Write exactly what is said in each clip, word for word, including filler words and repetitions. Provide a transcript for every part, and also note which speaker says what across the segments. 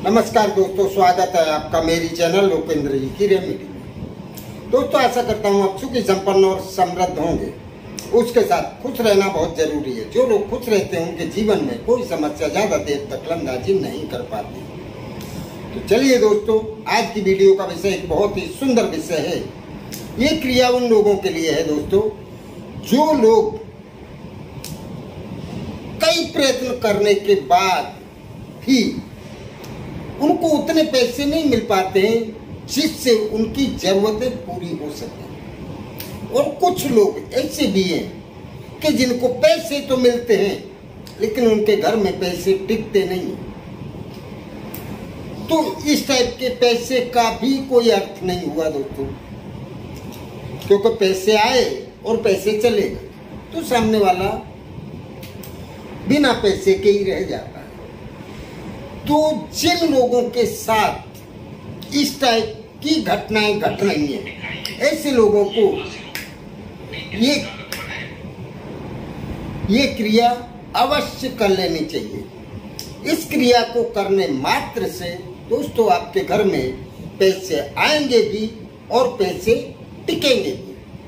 Speaker 1: नमस्कार दोस्तों, स्वागत है आपका मेरी चैनल लोकेंद्र जी की रेमेडी में। दोस्तों, आशा करता हूँ आप सुखी संपन्न और समृद्ध होंगे। उसके साथ खुश रहना बहुत जरूरी है। जो लोग खुश रहते हैं उनके जीवन में कोई समस्या ज्यादा देर तक लंबाजी नहीं कर पाती। तो चलिए दोस्तों, आज की वीडियो का विषय एक बहुत ही सुंदर विषय है। ये क्रिया उन लोगों के लिए है दोस्तों, जो लोग कई प्रयत्न करने के बाद भी उनको उतने पैसे नहीं मिल पाते हैं जिससे उनकी जरूरतें पूरी हो सके। और कुछ लोग ऐसे भी हैं कि जिनको पैसे तो मिलते हैं लेकिन उनके घर में पैसे टिकते नहीं। तो इस टाइप के पैसे का भी कोई अर्थ नहीं हुआ दोस्तों, क्योंकि पैसे आए और पैसे चले गए तो सामने वाला बिना पैसे के ही रह जाता है। तो जिन लोगों के साथ इस टाइप की घटनाएं घट रही हैं, ऐसे लोगों को ये ये क्रिया अवश्य कर लेनी चाहिए। इस क्रिया को करने मात्र से दोस्तों आपके घर में पैसे आएंगे भी और पैसे टिकेंगे भी।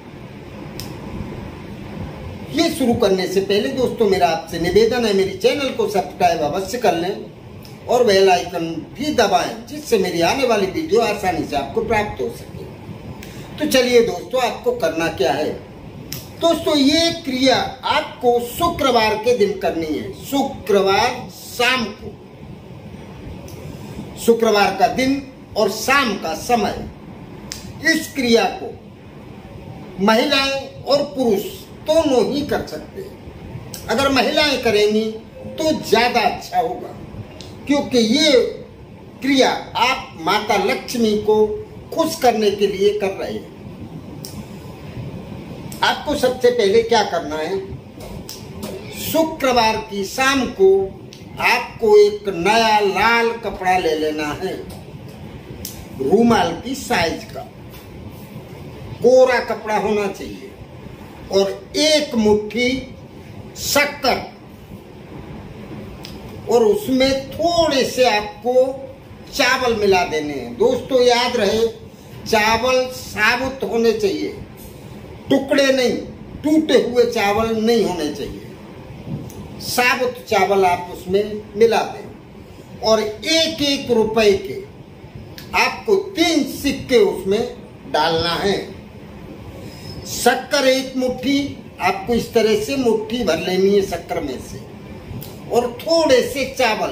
Speaker 1: ये शुरू करने से पहले दोस्तों मेरा आपसे निवेदन है, मेरी चैनल को सब्सक्राइब अवश्य कर लें और बेल आइकन भी दबाएं, जिससे मेरी आने वाली वीडियो आसानी से आपको प्राप्त हो सके। तो चलिए दोस्तों, आपको करना क्या है। दोस्तों, ये क्रिया आपको शुक्रवार के दिन करनी है। शुक्रवार शाम को, शुक्रवार का दिन और शाम का समय। इस क्रिया को महिलाएं और पुरुष दोनों ही कर सकते हैं। अगर महिलाएं करेंगी तो ज्यादा अच्छा होगा, क्योंकि ये क्रिया आप माता लक्ष्मी को खुश करने के लिए कर रहे हैं। आपको सबसे पहले क्या करना है, शुक्रवार की शाम को आपको एक नया लाल कपड़ा ले लेना है, रूमाल की साइज का कोरा कपड़ा होना चाहिए, और एक मुट्ठी शक्कर, और उसमें थोड़े से आपको चावल मिला देने हैं। दोस्तों याद रहे, चावल साबुत होने चाहिए, टुकड़े नहीं, टूटे हुए चावल नहीं होने चाहिए। साबुत चावल आप उसमें मिला दें, और एक एक रुपए के आपको तीन सिक्के उसमें डालना है। शक्कर एक मुट्ठी आपको इस तरह से मुट्ठी भर लेनी है शक्कर में से, और थोड़े से चावल,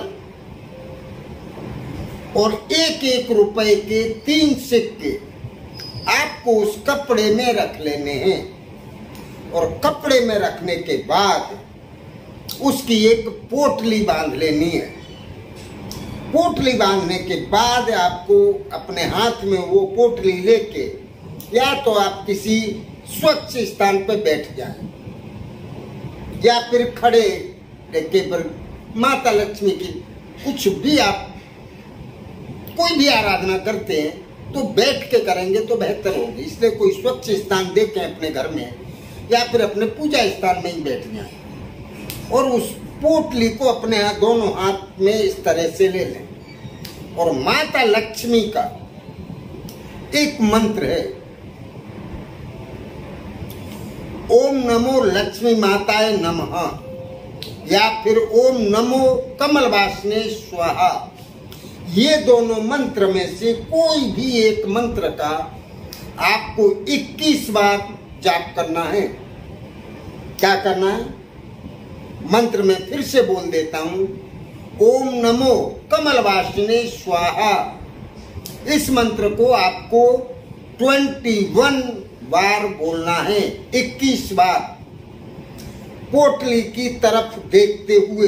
Speaker 1: और एक एक रुपए के तीन सिक्के आपको उस कपड़े में रख लेने हैं। और कपड़े में रखने के बाद उसकी एक पोटली बांध लेनी है। पोटली बांधने के बाद आपको अपने हाथ में वो पोटली लेके या तो आप किसी स्वच्छ स्थान पर बैठ जाएं, या फिर खड़े लेके पर माता लक्ष्मी की कुछ भी आप कोई भी आराधना करते हैं तो बैठ के करेंगे तो बेहतर होगी। इसलिए कोई स्वच्छ स्थान देखें अपने घर में, या फिर अपने पूजा स्थान में ही बैठ जाएं, और उस पोटली को अपने हाथ दोनों हाथ में इस तरह से ले लें। और माता लक्ष्मी का एक मंत्र है, ओम नमो लक्ष्मी माताए नमः, या फिर ओम नमो कमलवासिने स्वाहा। ये दोनों मंत्र में से कोई भी एक मंत्र का आपको इक्कीस बार जाप करना है। क्या करना है, मंत्र में फिर से बोल देता हूं, ओम नमो कमलवासिने स्वाहा। इस मंत्र को आपको इक्कीस बार बोलना है, इक्कीस बार, पोटली की तरफ देखते हुए।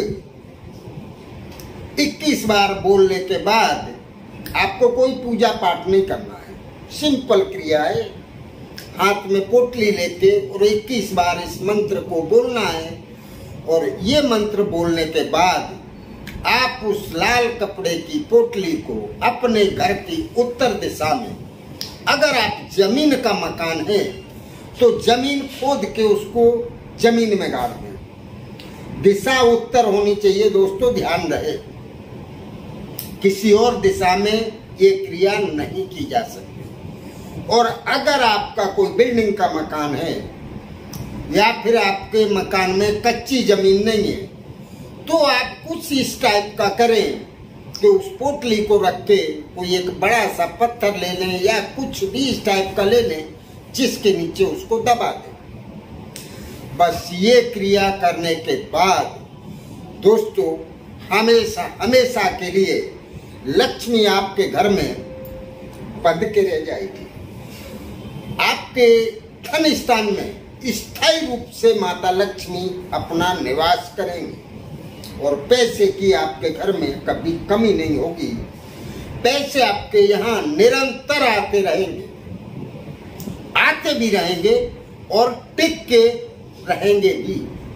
Speaker 1: इक्कीस बार बोलने के बाद आपको कोई पूजा पाठ नहीं करना है, सिंपल क्रिया है। हाथ में पोटली लेके और इक्कीस बार इस मंत्र को बोलना है। और ये मंत्र बोलने के बाद आप उस लाल कपड़े की पोटली को अपने घर की उत्तर दिशा में, अगर आप जमीन का मकान है तो जमीन खोद के उसको जमीन में गाड़ दें। दिशा उत्तर होनी चाहिए दोस्तों, ध्यान रहे। किसी और दिशा में ये क्रिया नहीं की जा सकती। और अगर आपका कोई बिल्डिंग का मकान है या फिर आपके मकान में कच्ची जमीन नहीं है, तो आप कुछ इस टाइप का करें कि उस पोटली को रख के कोई एक बड़ा सा पत्थर ले लें या कुछ भी इस टाइप का ले लें, जिसके नीचे उसको दबा दें। बस ये क्रिया करने के बाद दोस्तों हमेशा हमेशा के लिए लक्ष्मी आपके घर में बंध के रह जाएगी। आपके धन स्थान में स्थायी रूप से माता लक्ष्मी अपना निवास करेंगी और पैसे की आपके घर में कभी कमी नहीं होगी। पैसे आपके यहाँ निरंतर आते रहेंगे, आते भी रहेंगे और टिक के रहेंगे भी।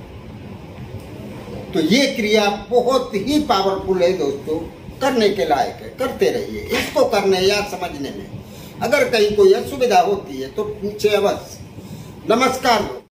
Speaker 1: तो ये क्रिया बहुत ही पावरफुल है दोस्तों, करने के लायक है, करते रहिए। इसको करने या समझने में अगर कहीं कोई असुविधा होती है तो पूछे अवश्य। नमस्कार।